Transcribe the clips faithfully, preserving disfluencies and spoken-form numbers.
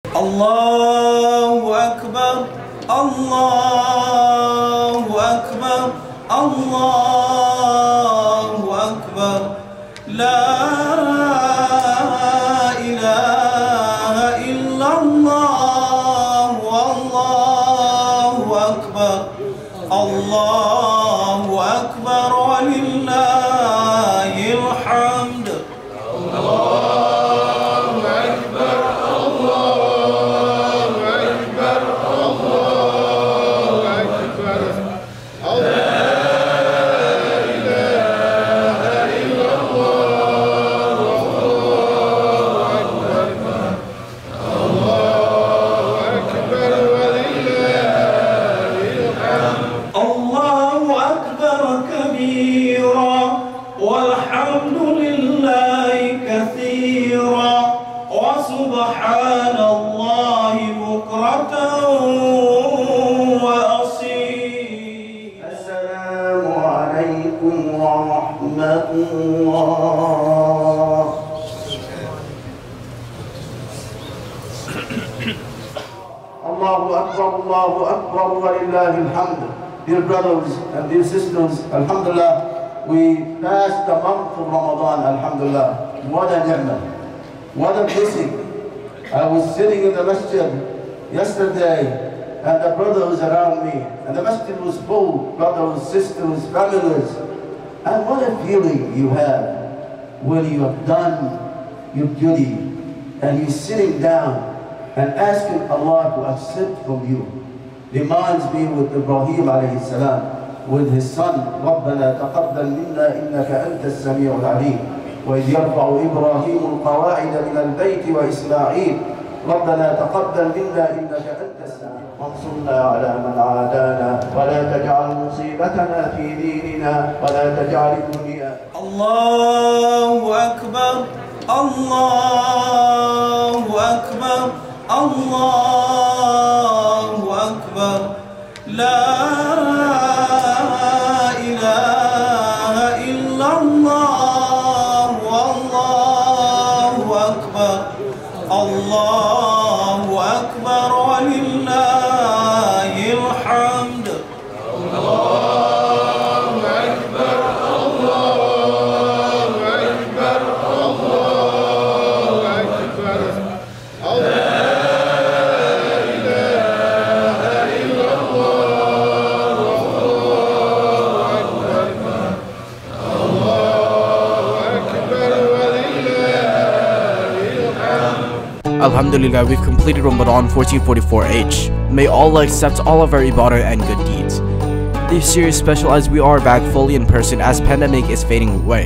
الله أكبر الله أكبر الله أكبر لا إله إلا الله والله أكبر الله أكبر ولله الحمد. والحمد لله كثيرا وسبحان الله بكرة وأصيلا. السلام عليكم ورحمة الله. الله أكبر الله أكبر ولله الحمد. Dear brothers and dear sisters, Alhamdulillah, we passed the month of Ramadan, Alhamdulillah. What a ni'mah, what a blessing. I was sitting in the masjid yesterday and the brothers around me, and the masjid was full, brothers, sisters, families. And what a feeling you have when you have done your duty and you're sitting down and asking Allah to accept from you. Reminds me with Ibrahim alayhi salam, with his son, رَبَّنَا تَقَبَّلْ مِنَّا إِنَّكَ أَنْتَ السَّمِيعُ الْعَلِيمُ وإذ يرفع إبراهيم القواعد من البيت وإسماعيل ربنا تقبل منا إنك أنت السميع وانصرنا على من عادانا ولا تجعل مصيبتنا في ديننا ولا تجعل الدنيا. الله أكبر الله أكبر الله أكبر لا إله إلا الله والله أكبر الله أكبر ولله الحمد. الله أكبر الله أكبر الله أكبر لا إله إلا الله والله أكبر الله أكبر ولله الحمد. Alhamdulillah, we've completed Ramadan fourteen forty-four H. May Allah accept all of our ibadah and good deeds. This year is special as we are back fully in person as pandemic is fading away.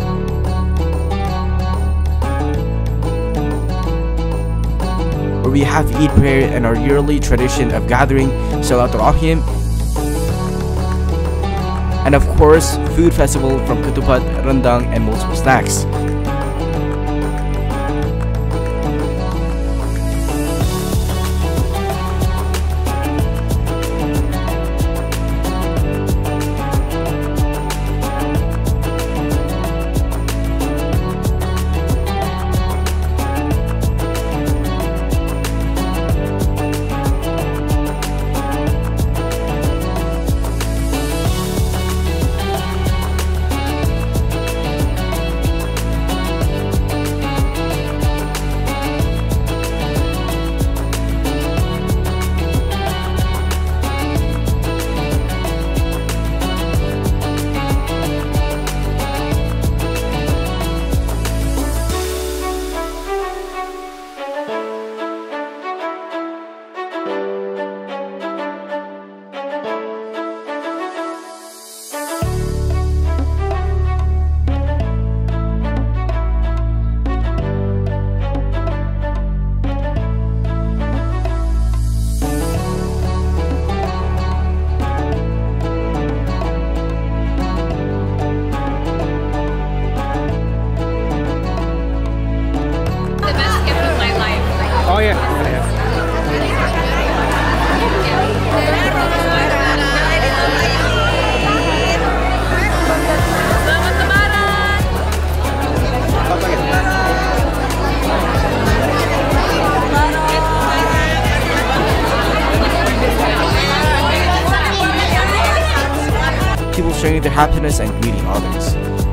Where we have Eid prayer and our yearly tradition of gathering, Salatul Rahim, and of course, food festival from Ketupat, Rendang, and multiple snacks. sharing their happiness and greeting others.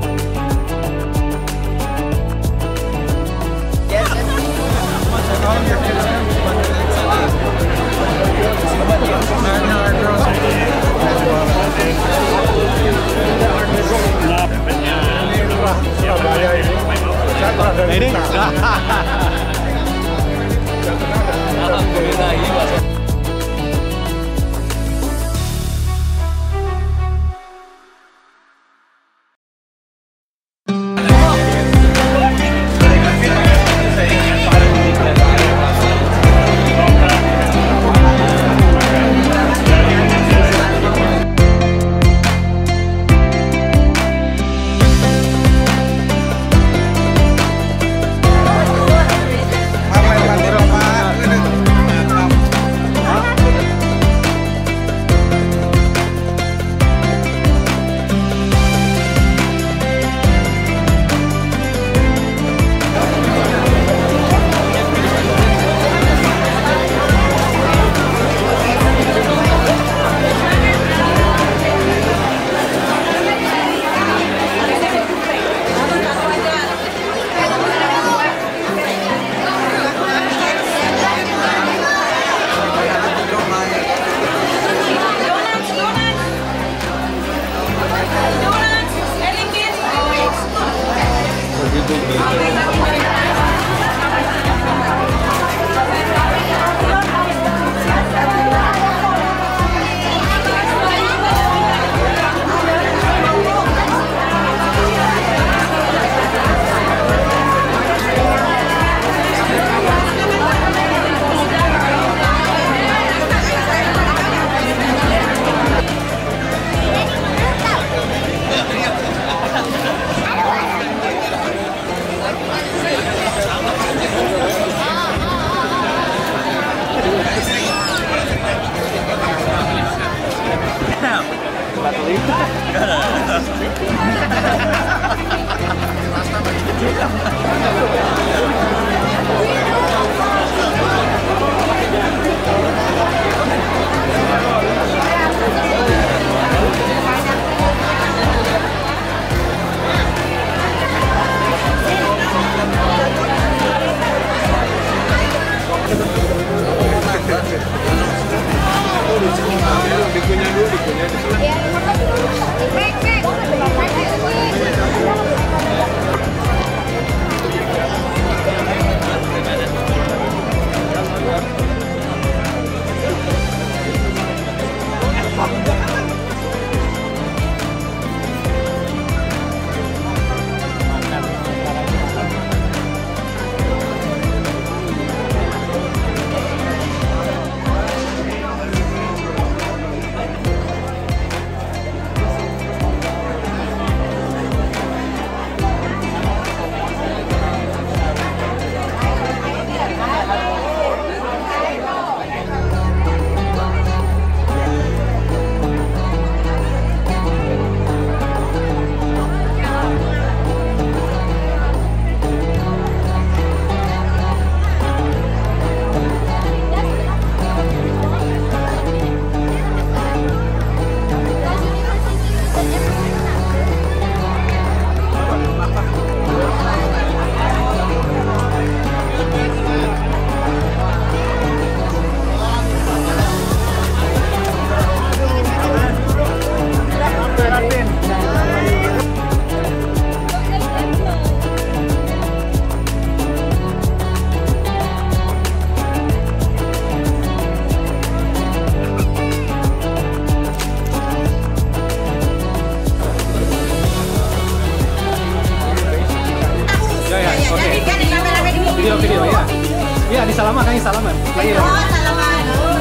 Video-video ya. Iya, di salaman kan, salaman. Lagi. Oh, salaman.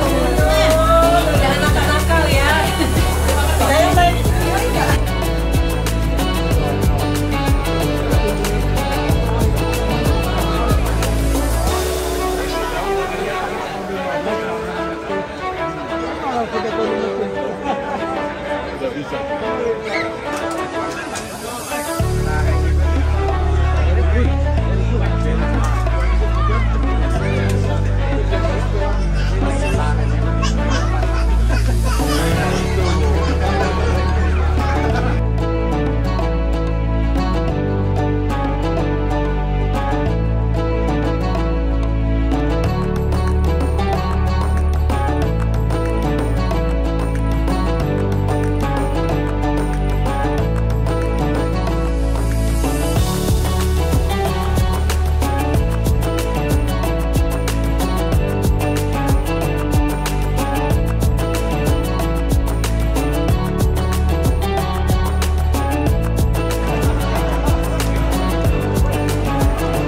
Jangan nakal-nakal ya. Saya baik. Tidak bisa.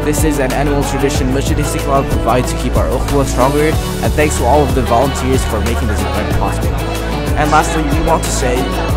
This is an annual tradition Masjid Istiqlal provides to keep our ukhuwah stronger, and thanks to all of the volunteers for making this event possible. And lastly, we want to say